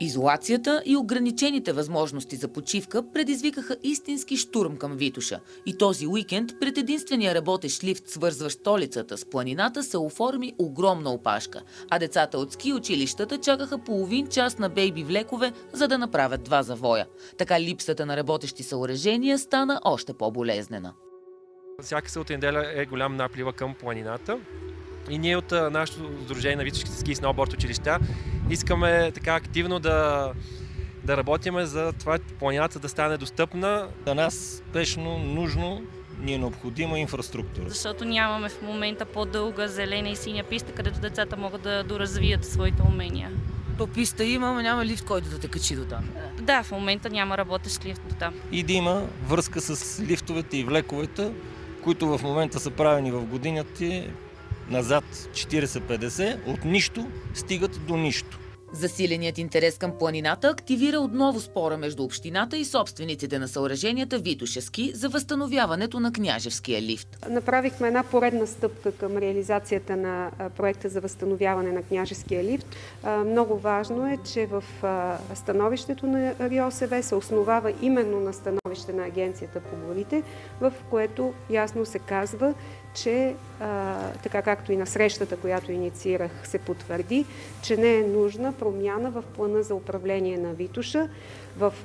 Изолацията и ограничените възможности за почивка предизвикаха истински штурм към Витоша. И този уикенд пред единствения работещ лифт, свързващ столицата с планината, се оформи огромна опашка. А децата от ски училищата чакаха половин час на бейби влекове, за да направят два завоя. Така липсата на работещи съоръжения стана още по-болезнена. Всяка събота и неделя е голям наплива към планината. И ние от нашето сдружение на Витошките ски и сноуборд училища искаме така активно да работим за това планината да стане достъпна. За нас спешно нужно ни е необходима инфраструктура. Защото нямаме в момента по-дълга зелена и синя писта, където децата могат да доразвият своите умения. То писта има, но няма лифт, който да те качи до там. Да, в момента няма работещ лифт до там. И да има връзка с лифтовете и влековете, които в момента са правени в годините назад 40-50, от нищо стигат до нищо. Засиленият интерес към планината активира отново спора между общината и собствениците на съоръженията Витоша ски за възстановяването на Княжевския лифт. Направихме една поредна стъпка към реализацията на проекта за възстановяване на Княжевския лифт. Много важно е, че в становището на РИОСВ се основава именно на становище на Агенцията по горите, в което ясно се казва, че така както и на срещата, която инициирах, се потвърди, че не е нужна промяна в плана за управление на Витоша. В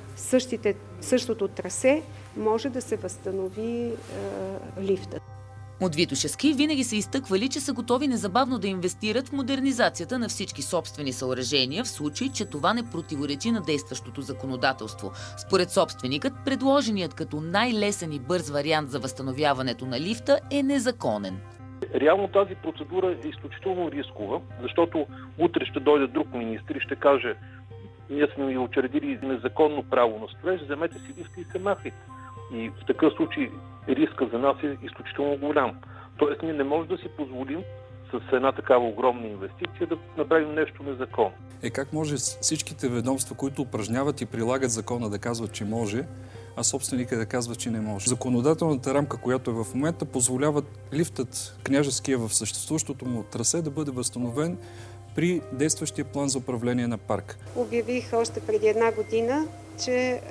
същото трасе може да се възстанови лифтът. От Витоша ски винаги са изтъквали, че са готови незабавно да инвестират в модернизацията на всички собствени съоръжения, в случай, че това не противоречи на действащото законодателство. Според собственикът, предложеният като най-лесен и бърз вариант за възстановяването на лифта е незаконен. Реално тази процедура е изключително рискова, защото утре ще дойде друг министър и ще каже: ние сме ви учредили незаконно право на строеж, вземете си лифта и се махайте. И в такъв случай риска за нас е изключително голям. Тоест ние не можем да си позволим с една такава огромна инвестиция да направим нещо незаконно. Как може всичките ведомства, които упражняват и прилагат закона, да казват, че може, а собственика да казва, че не може? Законодателната рамка, която е в момента, позволява лифтът Княжевския в съществуващото му трасе да бъде възстановен при действащия план за управление на парк. Обявих още преди една година, че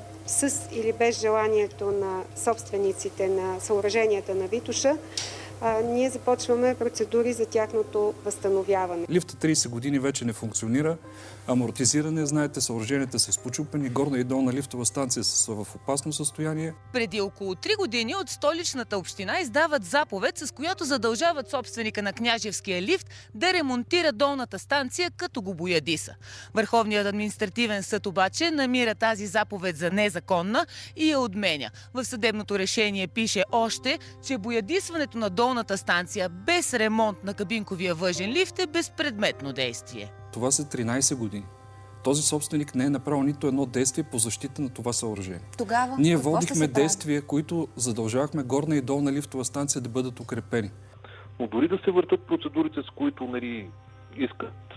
с или без желанието на собствениците на съоръженията на Витоша, ние започваме процедури за тяхното възстановяване. Лифта 30 години вече не функционира. Амортизиране, знаете, съоръженията са спочупени, горна и долна лифтова станция са в опасно състояние. Преди около 3 години от столичната община издават заповед, с която задължават собственика на Княжевския лифт да ремонтира долната станция, като го боядиса. Върховният административен съд обаче намира тази заповед за незаконна и я отменя. В съдебното решение пише още, че боядисването на долната станция без ремонт на кабинковия въжен лифт е безпредметно действие. Това са 13 години. Този собственик не е направил нито едно действие по защита на това съоръжение. Тогава ние водихме действия, които задължавахме горна и долна лифтова станция да бъдат укрепени. Но дори да се въртат процедурите, с които искат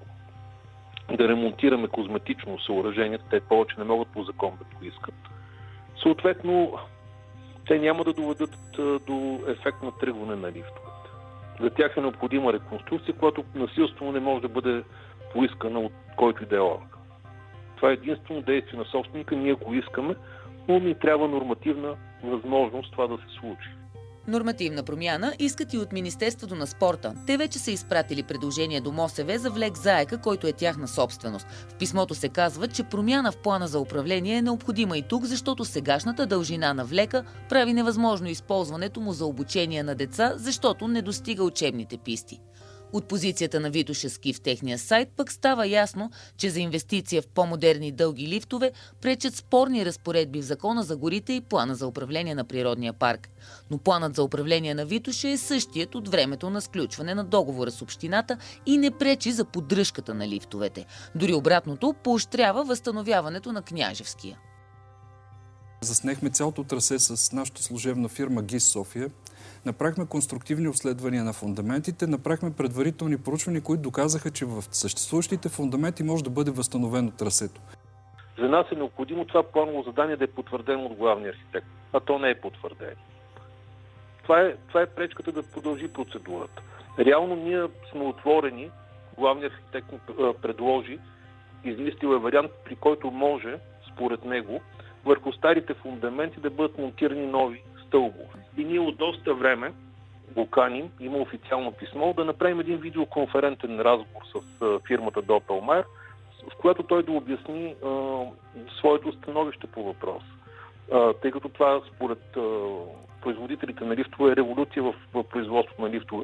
да ремонтираме козметично съоръжението, те повече не могат по закон да поискат. Съответно, те няма да доведат до ефект на тръгване на лифтовете. За тях е необходима реконструкция, която насилствено не може да бъде поискана от който и да е орган. Това е единствено действие на собственика, ние го искаме, но ни трябва нормативна възможност това да се случи. Нормативна промяна искат и от Министерството на спорта. Те вече са изпратили предложение до МОСВ за влек Заека, който е тяхна собственост. В писмото се казва, че промяна в плана за управление е необходима и тук, защото сегашната дължина на влека прави невъзможно използването му за обучение на деца, защото не достига учебните писти. От позицията на Витоша ски в техния сайт пък става ясно, че за инвестиция в по-модерни дълги лифтове пречат спорни разпоредби в Закона за горите и плана за управление на природния парк. Но планът за управление на Витоша е същият от времето на сключване на договора с общината и не пречи за поддръжката на лифтовете. Дори обратното, поощрява възстановяването на Княжевския. Заснехме цялото трасе с нашата служебна фирма ГИС София. Направихме конструктивни обследвания на фундаментите, направихме предварителни проучвания, които доказаха, че в съществуващите фундаменти може да бъде възстановено трасето. За нас е необходимо това планово задание да е потвърдено от главния архитект, а то не е потвърдено. Това е пречката да продължи процедурата. Реално ние сме отворени, главният архитект ни предложи измислил е вариант, при който може, според него, върху старите фундаменти да бъдат монтирани нови стълбове. И ние от доста време го каним, има официално писмо, да направим един видеоконферентен разговор с фирмата Doppelmayr, в която той да обясни своето становище по въпрос. Тъй като това според производителите на лифтове е революция в производството на лифтове.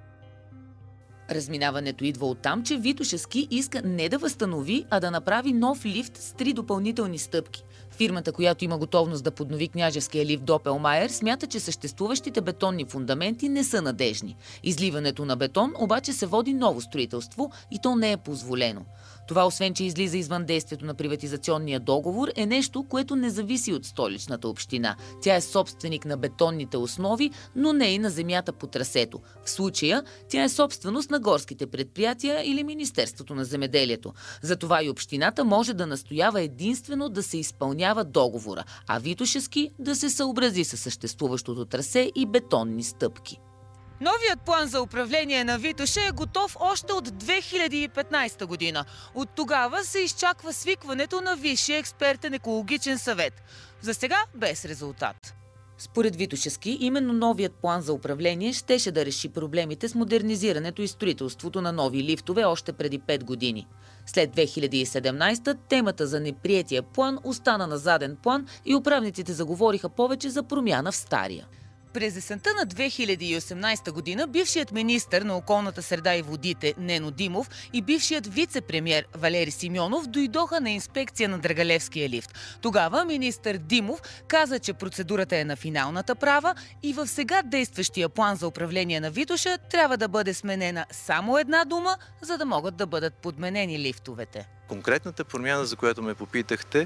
Разминаването идва оттам, че Витоша Ски иска не да възстанови, а да направи нов лифт с 3 допълнителни стъпки. Фирмата, която има готовност да поднови княжеския лифт Doppelmayr, смята, че съществуващите бетонни фундаменти не са надежни. Изливането на бетон обаче се води ново строителство и то не е позволено. Това, освен че излиза извън действието на приватизационния договор, е нещо, което не зависи от столичната община. Тя е собственик на бетонните основи, но не и на земята по трасето. В случая тя е собственост на горските предприятия или Министерството на земеделието. Затова и общината може да настоява единствено да се изпълнява договора, а Витоша Ски да се съобрази със съществуващото трасе и бетонни стъпки. Новият план за управление на Витоша е готов още от 2015 година. От тогава се изчаква свикването на Висшия експертен екологичен съвет. За сега без резултат. Според Витоша Ски, именно новият план за управление щеше да реши проблемите с модернизирането и строителството на нови лифтове още преди 5 години. След 2017 темата за неприетия план остана на заден план и управниците заговориха повече за промяна в стария. През есента на 2018 година бившият министър на околната среда и водите Нено Димов и бившият вице-премиер Валери Симеонов дойдоха на инспекция на Драгалевския лифт. Тогава министър Димов каза, че процедурата е на финалната права и в сега действащия план за управление на Витоша трябва да бъде сменена само една дума, за да могат да бъдат подменени лифтовете. Конкретната промяна, за която ме попитахте,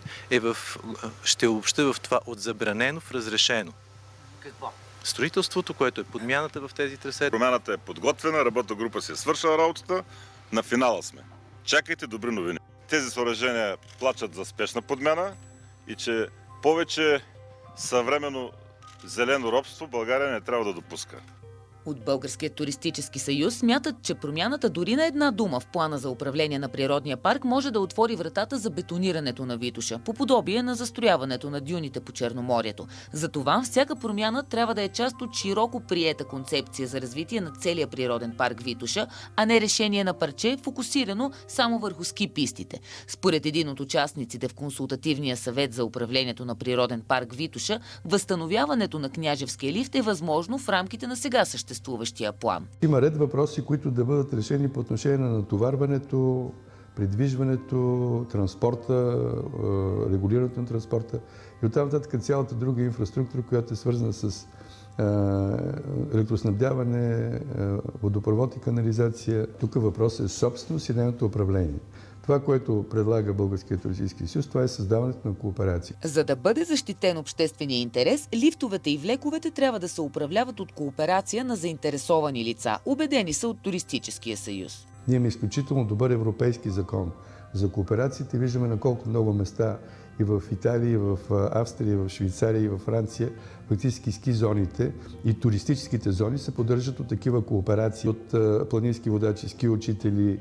ще обобща в това от забранено в разрешено. Какво? Строителството, което е подмяната в тези трасета. Промяната е подготвена, работната група си е свършила работата, на финала сме. Чакайте добри новини. Тези съоръжения плачат за спешна подмяна и че повече съвременно зелено робство България не трябва да допуска. От Българския туристически съюз смятат, че промяната дори на една дума в плана за управление на природния парк може да отвори вратата за бетонирането на Витоша, по подобие на застрояването на дюните по Черноморието. Затова всяка промяна трябва да е част от широко приета концепция за развитие на целия природен парк Витоша, а не решение на парче, фокусирано само върху ски пистите. Според един от участниците в консултативния съвет за управлението на природен парк Витоша, възстановяването на княжевския лифт е възможно в рамките на сега съществуващия план. Има ред въпроси, които да бъдат решени по отношение на натоварването, придвижването, транспорта, регулирането на транспорта и оттам нататък цялата друга инфраструктура, която е свързана с електроснабдяване, водопровод и канализация. Тук въпросът е собственост и нейното управление. Това, което предлага Българския туристически съюз, това е създаването на кооперация. За да бъде защитен обществения интерес, лифтовете и влековете трябва да се управляват от кооперация на заинтересовани лица. Убедени са от Туристическия съюз. Ние имаме изключително добър европейски закон за кооперациите. Виждаме на колко много места и в Италия, и в Австрия, и в Швейцария, и в Франция, фактически ски зоните и туристическите зони се поддържат от такива кооперации, от планински водачи, ски учители,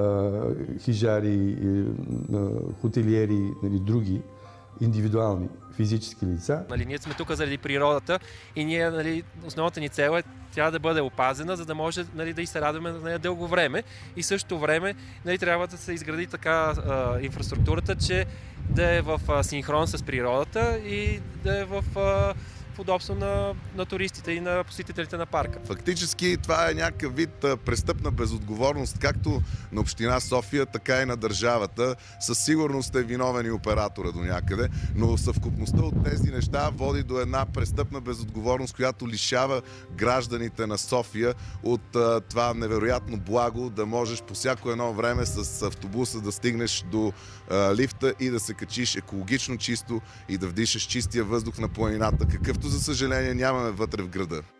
хижари, хотелиери, други индивидуални физически лица. Ние сме тук заради природата и ние, основната ни цел е трябва да бъде опазена, за да може да и се радваме на нея дълго време. И същото време трябва да се изгради така инфраструктурата, че да е в синхрон с природата и да е в удобство на туристите и на посетителите на парка. Фактически това е някакъв вид престъпна безотговорност, както на община София, така и на държавата. Със сигурност е виновен и оператора до някъде, но съвкупността от тези неща води до една престъпна безотговорност, която лишава гражданите на София от това невероятно благо да можеш по всяко едно време с автобуса да стигнеш до лифта и да се качиш екологично чисто и да вдишаш чистия въздух на планината, какъвто за съжаление нямаме вътре в града.